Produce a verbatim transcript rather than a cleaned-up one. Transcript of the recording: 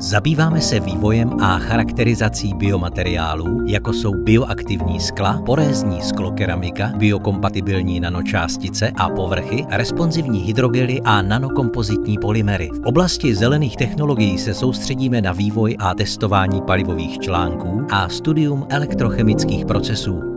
Zabýváme se vývojem a charakterizací biomateriálů, jako jsou bioaktivní skla, porézní sklokeramika, biokompatibilní nanočástice a povrchy, responsivní hydrogely a nanokompozitní polymery. V oblasti zelených technologií se soustředíme na vývoj a testování palivových článků a studium elektrochemických procesů.